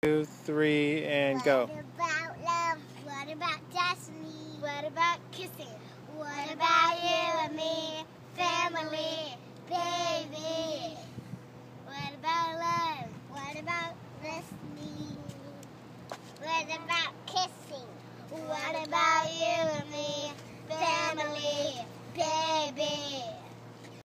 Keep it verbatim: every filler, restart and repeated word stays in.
Two, three, and go. What about love? What about destiny? What about kissing?